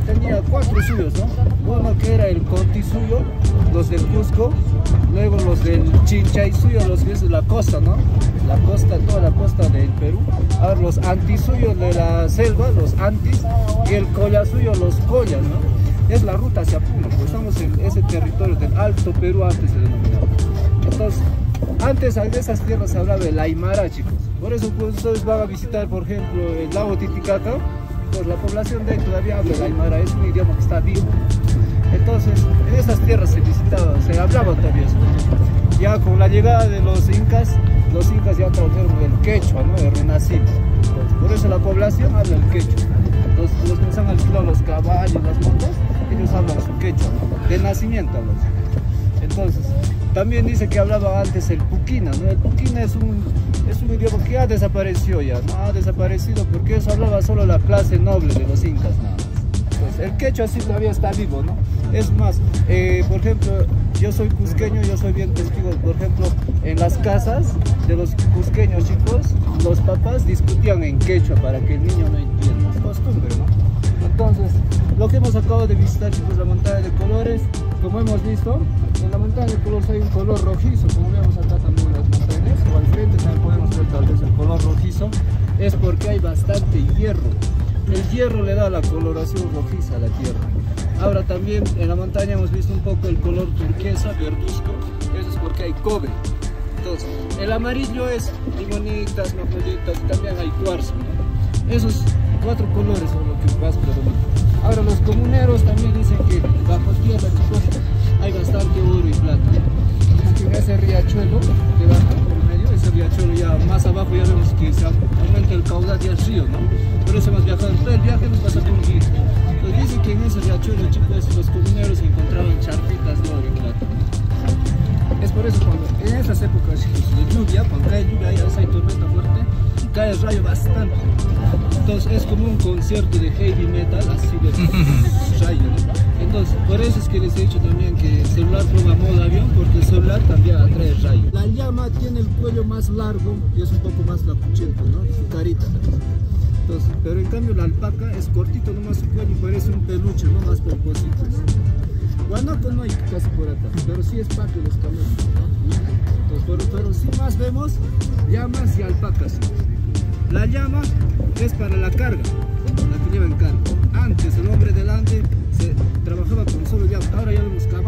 tenía 4 suyos, ¿no? Uno que era el Contisuyo, los del Cusco, luego los del Chinchaysuyo, los que es de la costa, ¿no? La costa, toda la costa del Perú. Ahora los Antisuyos de la selva, los Antis, y el Collasuyo, los Collas, ¿no? Es la ruta hacia Puno, pues estamos en ese territorio del Alto Perú, antes se denominaba. Entonces, antes de esas tierras se hablaba el Aymara, chicos. Por eso pues, ustedes van a visitar, por ejemplo, el lago Titicaca, pues la población de ahí todavía habla el Aymara, es un idioma que está vivo. Entonces, en esas tierras se visitaba, se hablaba todavía eso. Ya con la llegada de los incas ya trajeron el quechua, ¿no? El renacido. Entonces, por eso la población habla el quechua. Los que se han alquilado los caballos, las motos, ellos hablan su quechua, ¿no? De nacimiento hablan. Entonces, también dice que hablaba antes el puquina, ¿no? El puquina es un idioma que ya desapareció ya, no ha desaparecido porque eso hablaba solo la clase noble de los incas, nada más. Entonces, el quechua sí todavía está vivo, ¿no? Es más, por ejemplo, yo soy cusqueño, yo soy bien testigo, por ejemplo, en las casas de los cusqueños, chicos, los papás discutían en quechua para que el niño no entienda, es costumbre, ¿no? Entonces, lo que hemos acabado de visitar, chicos, la montaña de colores, como hemos visto, en la montaña de colores hay un color rojizo, como vemos acá también en las montañas, o al frente también podemos ver tal vez el color rojizo, es porque hay bastante hierro. El hierro le da la coloración rojiza a la tierra. Ahora también en la montaña hemos visto un poco el color turquesa, verduzco, eso es porque hay cobre. Entonces, el amarillo es limonitas, magnolitas, y también hay cuarzo, ¿no? Esos 4 colores son lo que más predomina. Ahora los comuneros también dicen que bajo tierra, chicos, hay bastante oro y plata. En ese riachuelo que baja por medio, ese riachuelo ya más abajo ya vemos que se aumenta el caudal del río, ¿no? Por eso hemos viajado, todo el viaje nos pasa por un río. Entonces dicen que en ese riachuelo, chicos, los comuneros encontraban charpitas de oro y plata. Es por eso cuando en esas épocas, chicos, de lluvia, cuando cae lluvia y hay tormenta fuerte, cae el rayo bastante. Entonces es como un concierto de heavy metal, así de rayo, ¿no? Entonces, por eso es que les he dicho también que el celular prueba modo avión, porque el celular también atrae rayo. La llama tiene el cuello más largo y es un poco más lapuchento, ¿no? Su carita. Entonces, pero en cambio la alpaca es cortito nomás su cuello y parece un peluche, ¿no? Más pomposito. Guanaco no hay casi por acá, pero sí es paca los camellos, ¿no? Entonces, pero sí más vemos llamas y alpacas. La llama es para la carga, la que lleva en carga. Antes el hombre delante se trabajaba con solo llama, ahora ya vemos caballos.